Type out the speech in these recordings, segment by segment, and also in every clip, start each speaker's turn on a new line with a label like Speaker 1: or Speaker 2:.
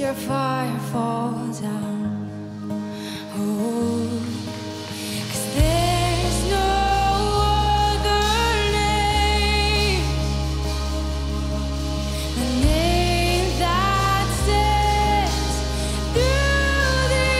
Speaker 1: your fire fall down. Oh, 'cause there's no other name, the name that stands through the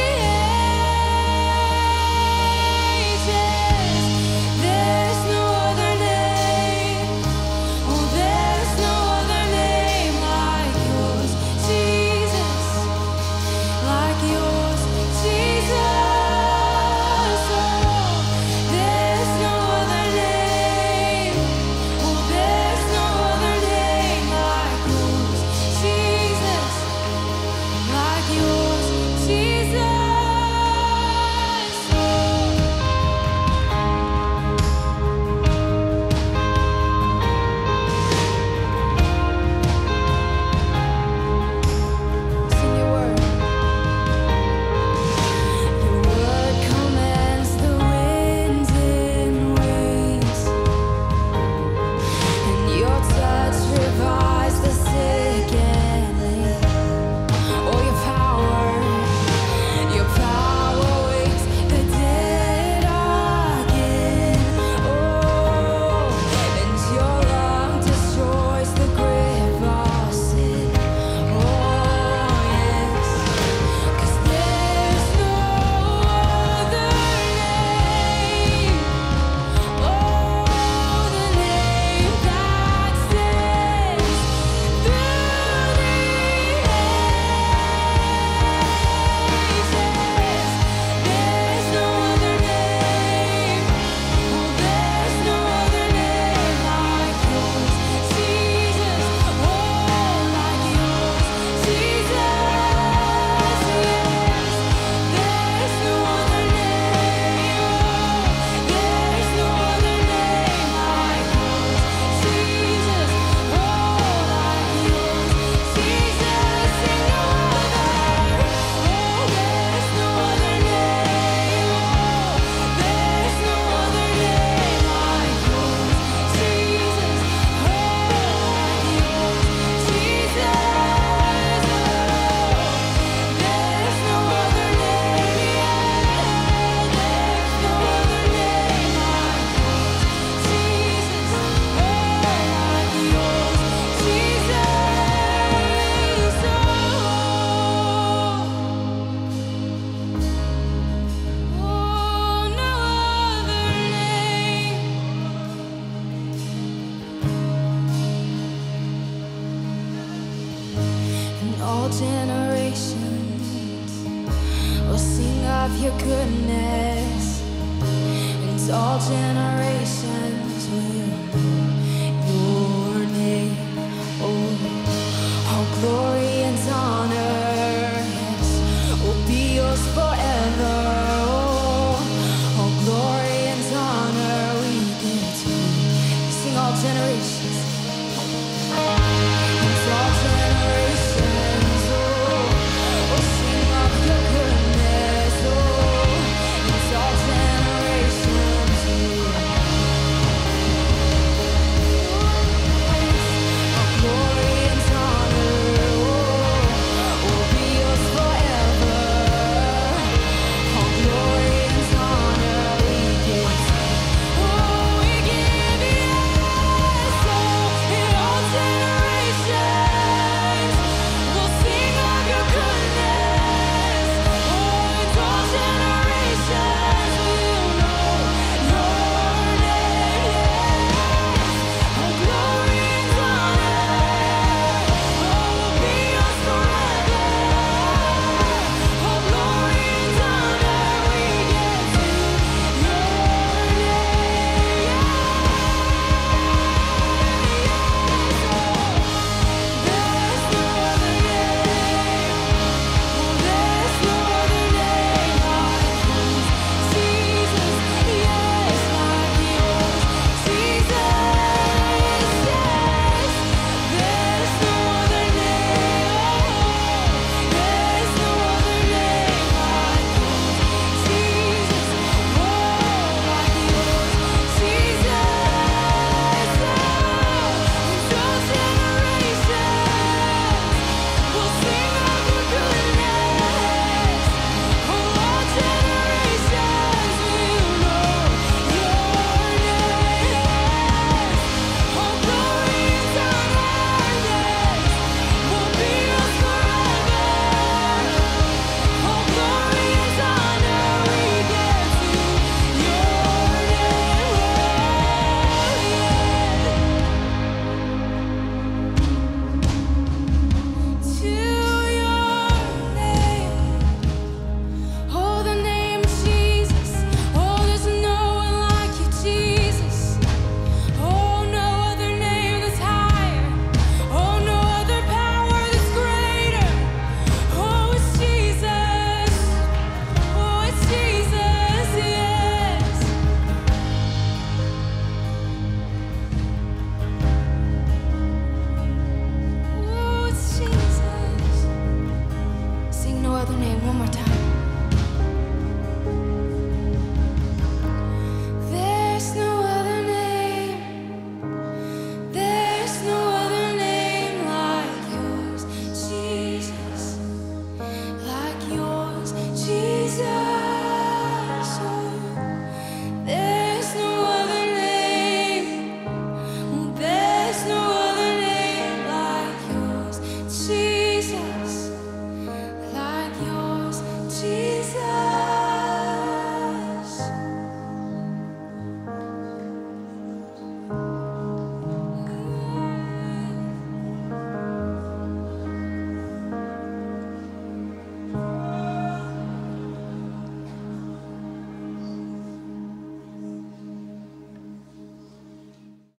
Speaker 1: ages. There's no other name. Oh, there's no other name like yours, Jesus, like yours, Jesus. Oh, there's no other name. Oh, there's no other name like yours, Jesus, like yours, Jesus. Sing your word. Your word commands the winds and waves, and your touch revives the sick and lame. Oh, your power wakes the dead again. Oh, and your love destroys the grave of sin. Oh, yes. 'Cause there's no other name. Oh, the name that stands through the ages. There's no other name. Oh, there's no other name like yours, Jesus. Oh, like yours, Jesus. Yes. There's no other name. Oh, there's no other name like yours, Jesus. Oh, like yours, Jesus. Sing no other. Oh, there's no other name. Oh, there's no other name like yours, Jesus. Oh, like yours, Jesus. There's no other name. Yeah, there's no other name like yours, Jesus. Oh, like yours, Jesus. Oh, no other name. And all generations will sing of your goodness, and all generations will